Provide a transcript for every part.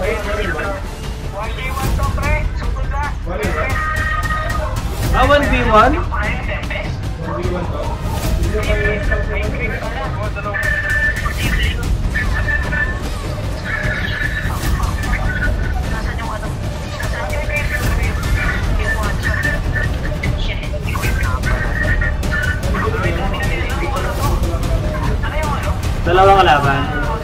Ah, 1v1? Dalawang kalaban.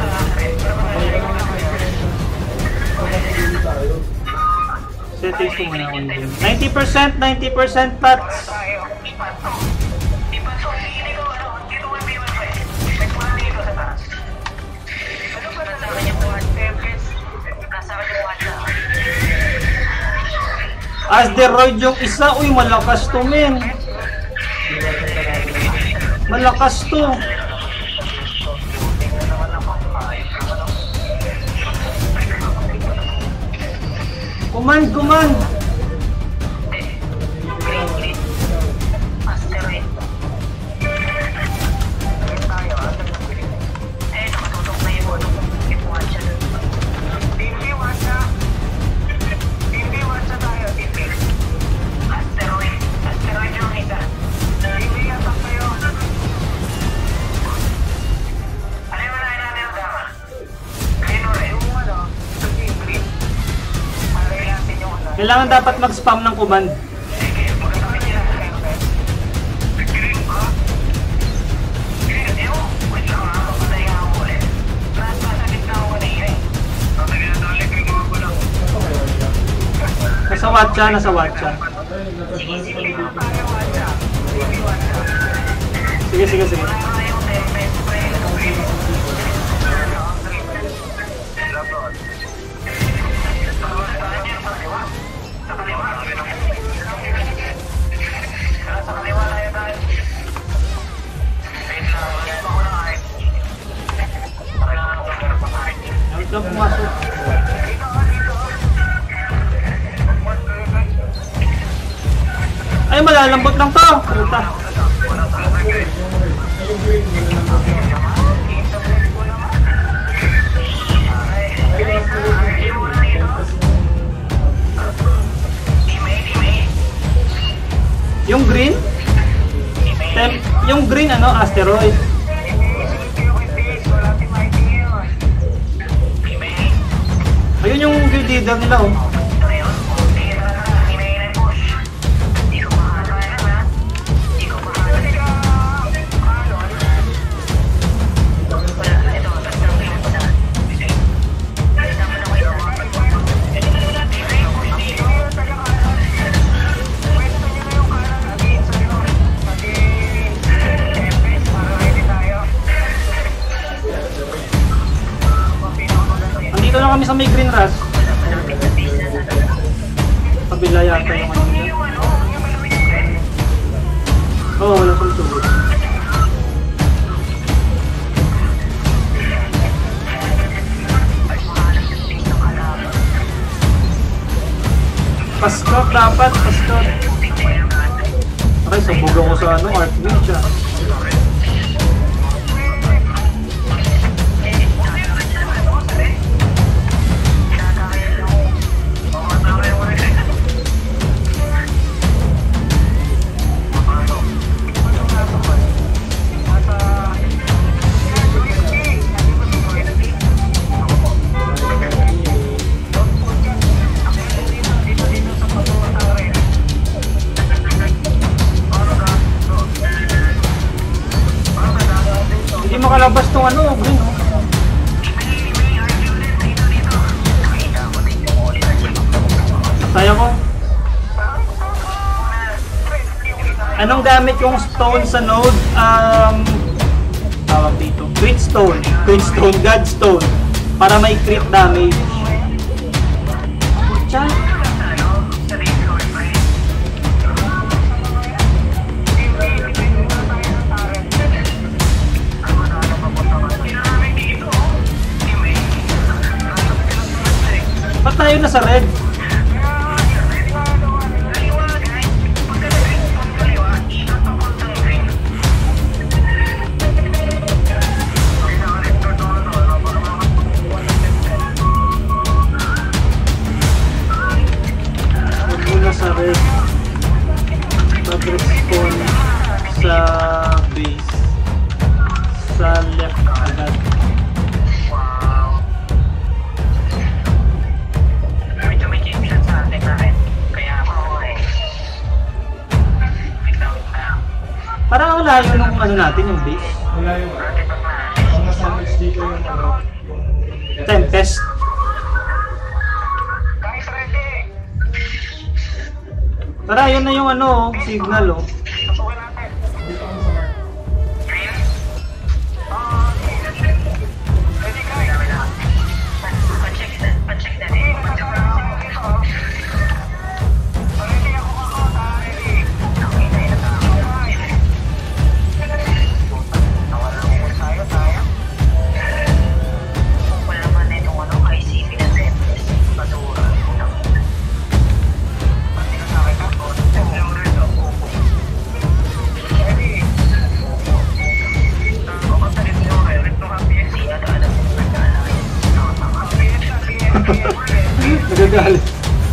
Settings ko muna on game. 90%, 90% pats. Asteroid yung isa. Uy, malakas to, men. Malakas to. Command, command. Kailangan dapat mag-spam ng command. Nasa watcha, nasa watcha. Sige, sige, sige. Lang pumasok. Ay, malalambot lang to. Puta. Yung green? Yung green ano, asteroid. Ayun yung guild leader nila oh. Andito na kami sa may green rush. Kabila yata yung ano niya. Oo, wala pang tubig. Paskot dapat, paskot. Aray, sabog ako sa ano, Archmage ah. Hindi makalabas tong ano, green oh. Saya ko. Anong gamit yung stone sa node? Tawag dito. Crit stone, God stone. Para may crit damage. Pucha. Ba't tayo na sa red? sa left agad. Wow. Medyo may game shot sa atin natin. Kaya ako eh. Parang ang layo nung ano natin, yung base. Wala yung ang nasandwich dito yung ano. Tempest. Guys, ready! Tara, yun na yung ano, signal oh. Pasukin natin. Dito ako sa mark. Green? Ready guys? Pa-check na rin. Ready ako kakota, ready. Nawala ko muna tayo. Wala naman na itong ano, ICP na Tempest. Basura. Pati na sa akin ako. Ready? Nagagalit.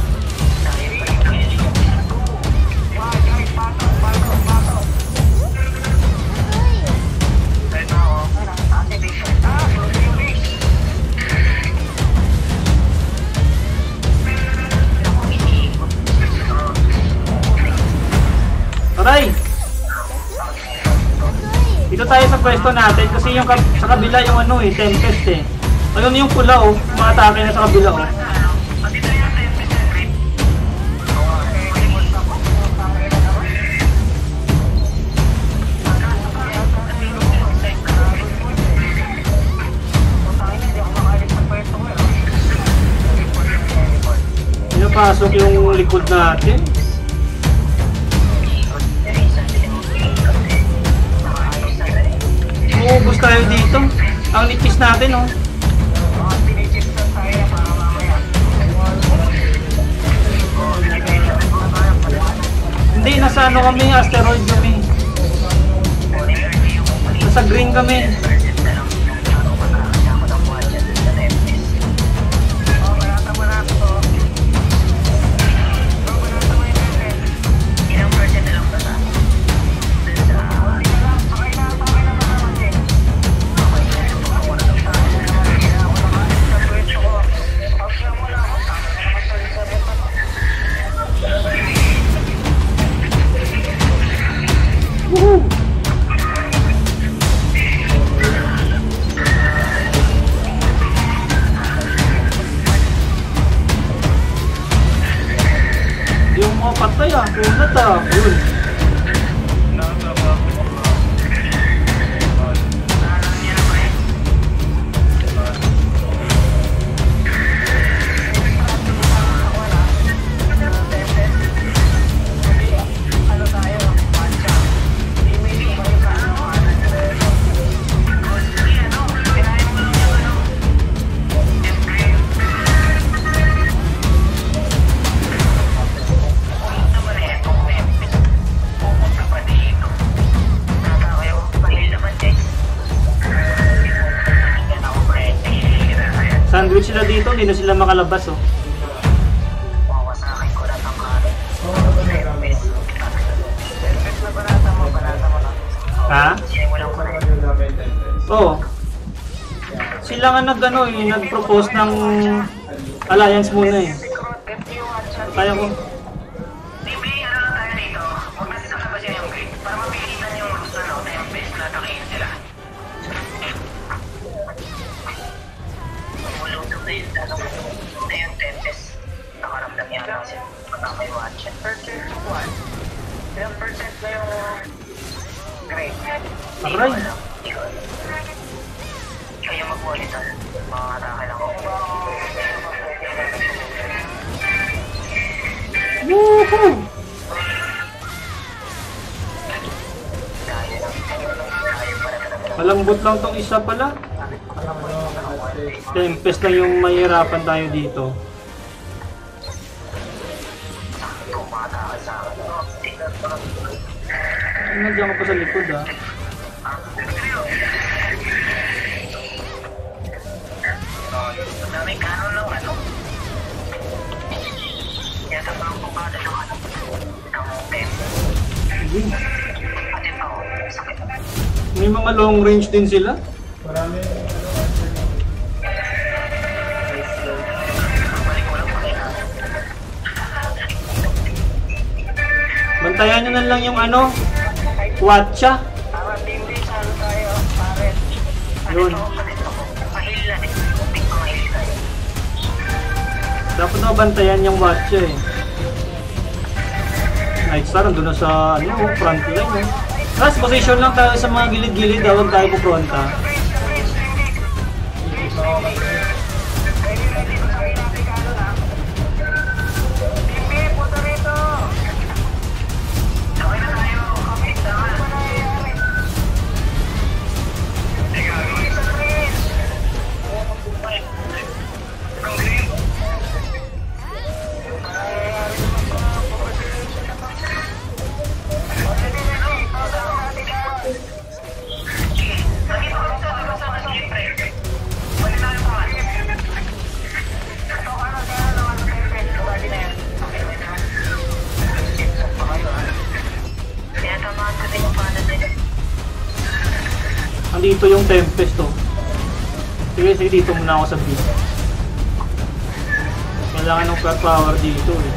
Aray! Dito tayo sa pwesto natin kasi yung sa kabila yung ano eh, Tempest eh. Ayun yung pula oh, umatake na sa kabila oh. Pinapasok yung likod natin. Uubos tayo dito. Ang nipis natin oh. Hindi, nasa ano kami, asteroid kami. Nasa green kami. Yung mga patay ah, kunat ah, yun. Sandwich sila dito, hindi na sila makalabas oh. Wawasakin ko na ng kanin. Oo, ano ba yung gamit? Tempest na banata mo na. Ha? Sinimulan ko na Ano yung gamit Tempest? Oo. Sila nga nag-ano eh, nag-propose ng alliance muna eh. Kaya ko. Hindi, ano lang tayo dito. Huwag natin sa labas yung grid. Para mapilitan yung ano, Tempest na takihin sila. Mulutog na yun, ano, na yung Tempest. Nakaramdam yan kasi matama yung watch. Percent what? Ilang percent na yung grade? Aray. Kaya mag-monitor. Mga atake lang ako. Woohoo! Malambot lang tong isa pala. Tempest lang yung mahirapan tayo dito. Nandiyan ko pa sa likod ah. Daming kanon lang ano. Yata pa ang bukada ng ano. Ng tempo. Hindi. Atin pa ako. Sakit. May mga long range din sila. Marami Bantayan nyo na lang yung ano, Watcha. Tama, team base, ano tayo, pare. Yun. Pahil lang eh. Kunting pangahil tayo. Dapat na bantayan yung Watcha eh. Nightstar, nandun na sa ano, front line eh. Last position lang tayo sa mga gilid-gilid, huwag tayo pupronta. Andito yung Tempest to. Sige, dito muna ako sa B. Kailangan ng flat power dito eh.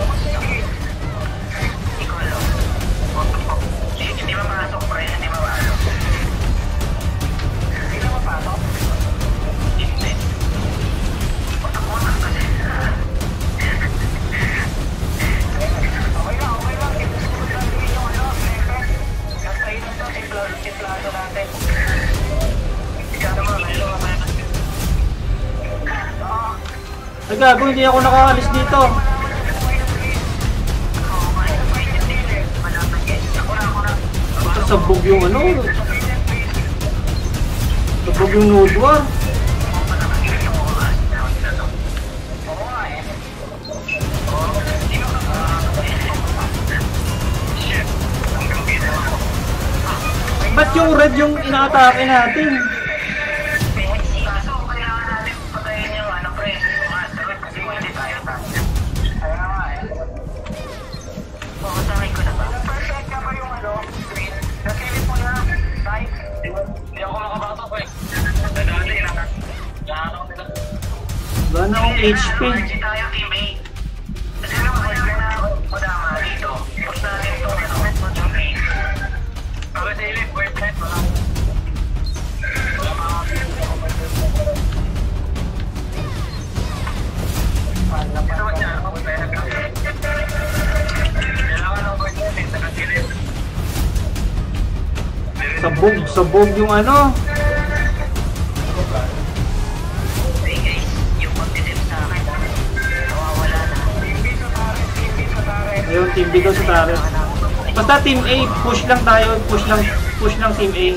Hindi mapasok, pre. Hindi mapasok. Hindi na mapasok? Hindi. Patak-patak kasi. Okay lang. Gusto lang din yung ano, Nasa ito to, simplado natin. Ay gago, hindi ako nakaalis dito. Sabog yung ano. Sabog yung Node War. Ba't yung red yung ina-atake natin? Wala na akong HP. Sabog yung ano. Ayun, team B daw sa turret. Basta team A, push lang tayo, push lang team A.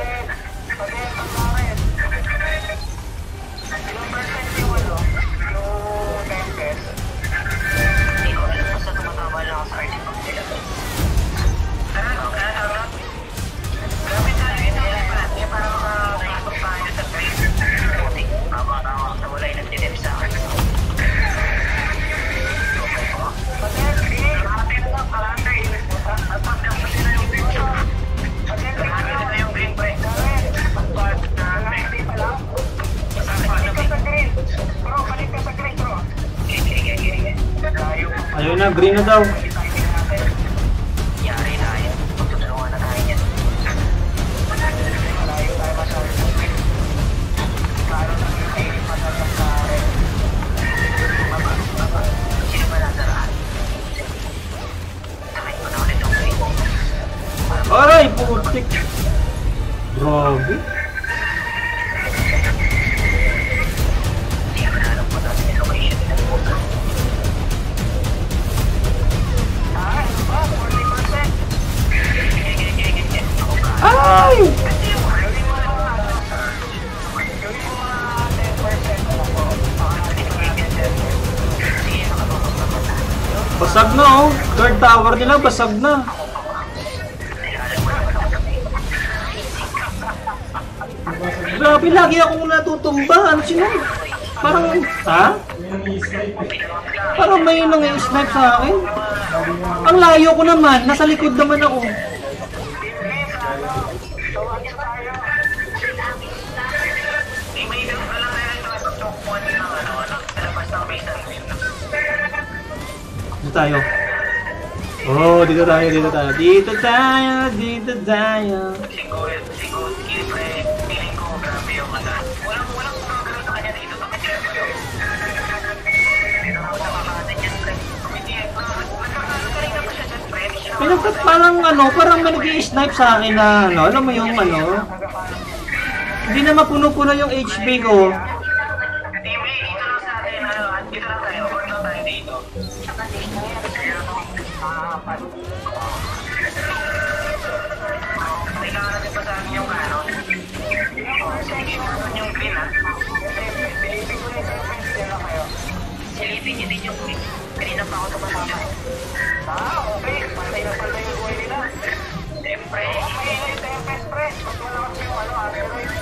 Ayun na, green na daw. Yari na yan. Tutulungan na tayo yan. Malayo tayo masyado. Karo na yung kayo matatang sa akin. Baba. Sino ba nasaraan? Sakay ko na ulit yung green. Aray, putik. Grabe. Hindi ko na alam po natin yung location ng puto. Ay! Basag na oh. Third tower nila, basag na. Grabe, lagi akong natutumba. Ano sino? Parang, ha? Parang may nang-snipe sa akin. Ang layo ko naman, nasa likod naman ako. Tawagin tayo. Dito tayo. Oh, dito tayo, dito tayo. Dito tayo, dito tayo. Siguro, pre, feeling ko grabe yung ano. Walang gagawin sa kanya dito. Bakit kaya ba yun? Hindi na ako nakakasin yan, pre. Hindi, nagkakaroon na pa siya dyan, pre. Pero parang ano, parang may nag-i-snipe sa akin na ano, alam mo yung ano. Hindi na mapuno-puno yung HP ko. TV, dito lang sa atin, ano, dito lang tayo. Huwag lang tayo dito. Kailangan natin pa sa akin yung ano. Sige, naman yung green, ha? Silipin nyo din yung green. Kanina pa ako tumatama. Okay. Patay na pala yung buhay nila. Siyempre. Okay, Tempest, pre. Pag malakas yung ano, asteroid.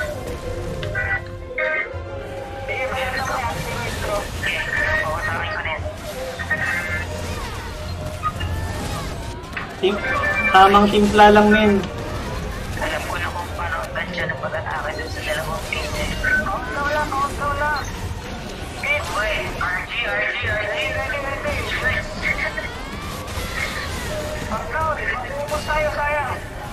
Sige, kaya na kaya asteroid, bro. Sige, pawasakin ko na yan. Tamang timpla lang, men. Alam ko na kung paano tansya ng pag-atake dun sa dalawang page eh. Countdown lang! Speed, boy! RG! Ready! Countdown! Mag-uupos tayo, sayang!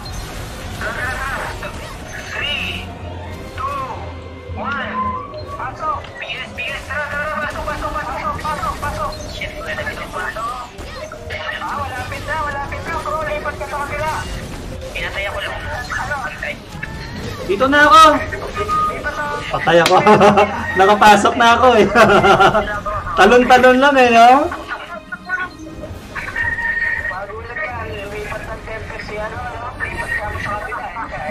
3, 2, 1, pasok! BS! Tara! Pasok! Shit, wala na pinapasok! Walapit na, bro! Lipat ka sa kabila! Pinatay ako lang. Ano? Dito na ako. Patay ako. Nakapasok na ako eh. Talon-talon lang eh, no? Magulat ka, lipat ng Tempest si ano, lipat ka mo sa kabila eh.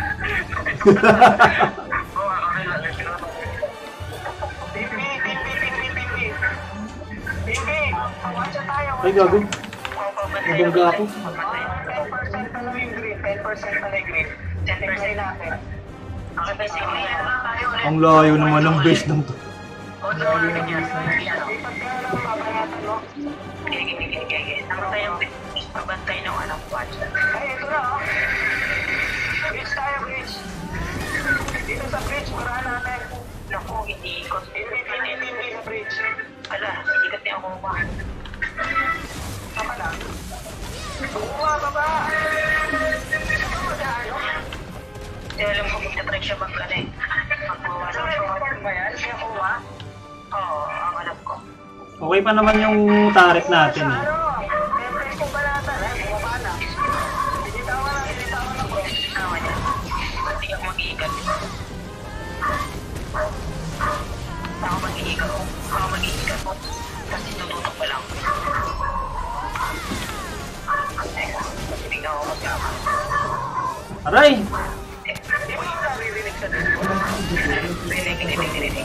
Timbi! Pawatsa tayo! Ay, gago. Nabungga ako. 10% na lang yung green, 10% na lang yung green. 10% natin. Okay, basically, tayo ulit. Ang layo naman ng base ng to. Lipat ka na lang, babanatan mo. Gigi. Ang tayong pagbantay ng anong watcha. Ay, ito na oh. Bridge tayo, bridge. Dito sa bridge, paraan natin. Naku, hindi ikot. Hindi sa bridge. Ala, hindi ikot niya ako ba? Saka lang. Buwa, baba! Alam ko magta-track siya mag-ano eh. Magbawasan siya ba yan? Siya kuha? Oo, ang alam ko. Okay pa naman yung turret natin eh. Tempest kong balatan eh, bumaba na. Binitawan na bro. Tama niya. Hindi ako mag-iikat. Ako mag-iikat mo. Kasi tututok pa lang. Teka, hindi ka ako magkama. Aray! Hindi mo yung naririnig sa dito. Rinig.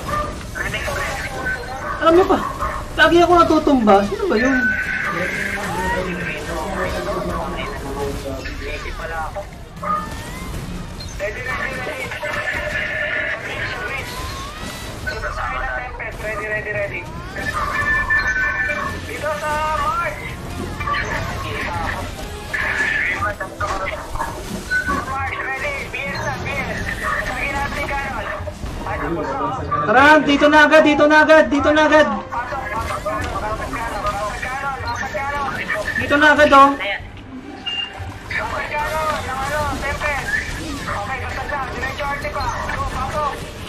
Alam niyo pa, lagi ako natutumba. Sino ba yun? Easy pala ako. Ready. Dito sa akin na Tempest. Ready. Dito sa March! March, ready! BS na, BS! Lagi natin yung kanon. Tara, dito na agad. Dito na agad oh. Ayan. Dapat kanon, ng ano, Tempest. Okay, basag lang. Diretso arte pa. Go, pasok.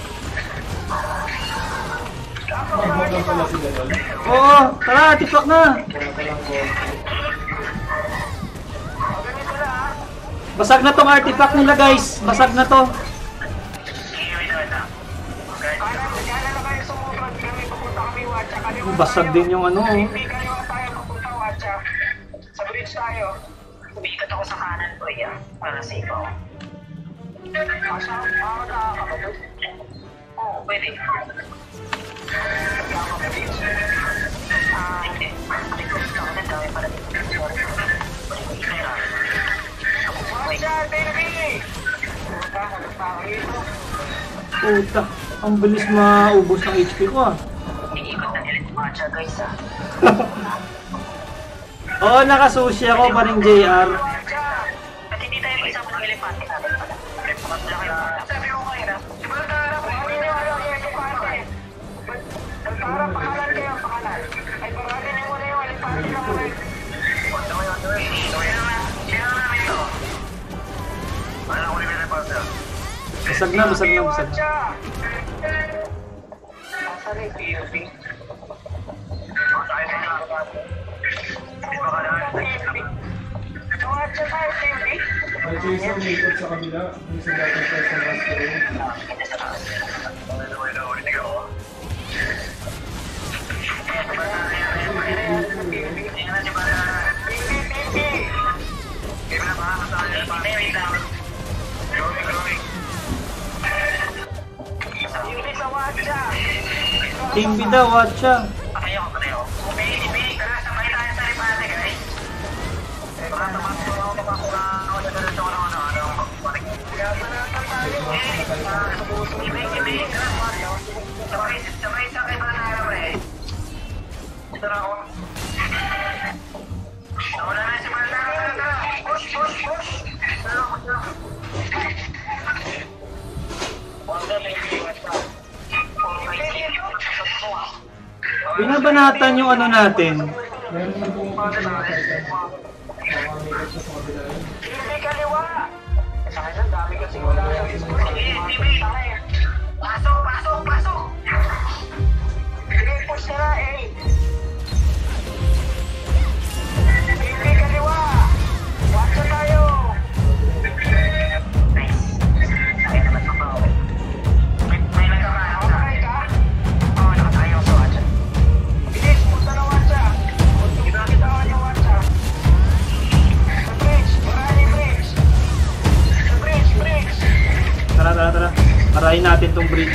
Magmagan pala si Dalon. Oo, tara, tipak na. Basag na tong artifact nila guys. Basag na to. Basag din yung ano. Hindi kaliwa tayo papunta Watcha. Sa bridge tayo. Umiikot ako sa kanan ko para safe ako. Oo, pwede. Hindi. Request ako na gawin para dito. Watcha, baby! Puta, ang bilis maubos ng HP ko ah. Iikot na nila yung Watcha guys ah. Oo, nakasushi ako pa rin JR. At hindi tayo kasama ng elepante natin pala. Maglaki yung mata. Sabi ko kayo na, siguro na kung ano yung elepante. Nagparang pakalan kayo, pakalan. Ay, paragin niyo muna yung elepante na muna Basag na, basag na, basag na. Nasaan yung PUP? Watcha tayo, PUP? Ay, Jason, may ikot sa kabila. Yung sa dating person last row. Team B daw, watcha. Binabanatan yung ano natin. Meron na pong mga Titan. Baka may ikot sa kabila yun. Hindi kaliwa! Sa akin ang dami kasi wala yung pasok, pasok, pasok! Sige, push na na, eh! Hindi kaliwa! Watch na tayo! Nice. Ay, naman makaawin. May nagkakaano ka? Okay ka? Oo, nakatayo sa watch. Bilis, punta na watch ah! Bitawan yung watch ah! Sa bridge! Maraming bridge! Sa bridge, bridge! Tara, tara, tara. Parahin natin tong bridge.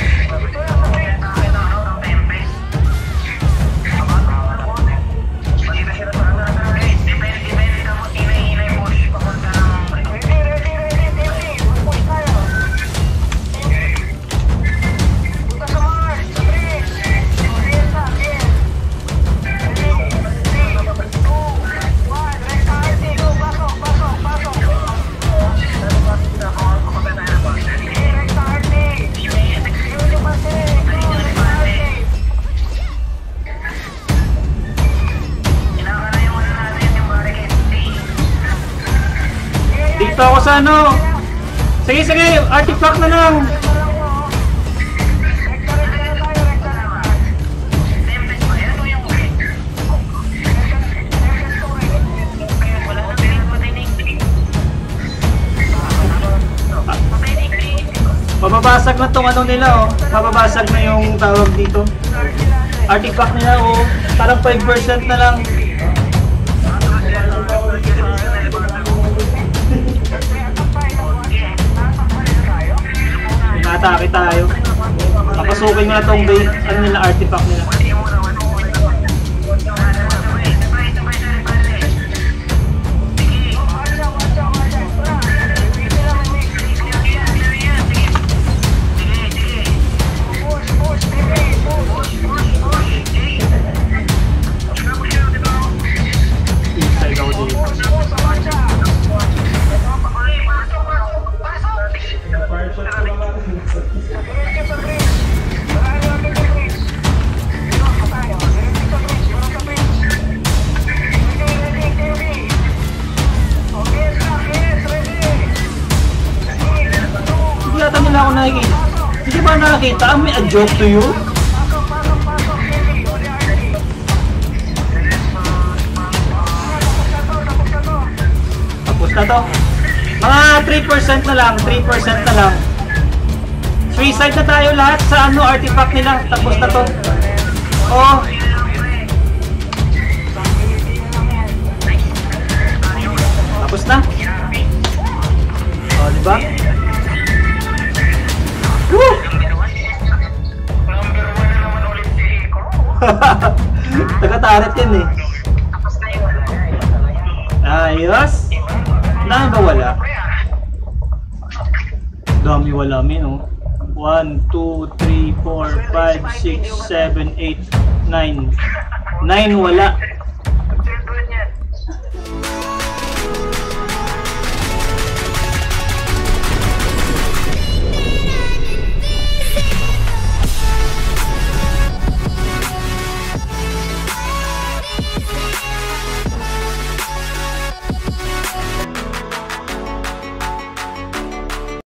Dito ako sa ano. Sige, sige. Artifact na lang. Mababasag na tong ano nila, oh. Mababasag na yung tawag dito. Artifact nila, oh. Parang 5% na lang. Atake tayo. Papasukin mo na tong base, ano nila, artifact nila. Inside ako dito. Fire shot ko lang natin. Hindi yata nila ako nakikita. Hindi ba nakakita? Am I a joke to you? Tapos na to. Mga 3% na lang, 3% na lang. Free side na tayo lahat sa ano artifact nila. Tapos na to. Oh. Tapos na. Oh, di ba? Woo! Taga-taret yan eh. Ayos. Dami ba wala? Dami wala min, oh. 1, 2, 3, 4, 5, 6, 7, 8, 9. 9 wala.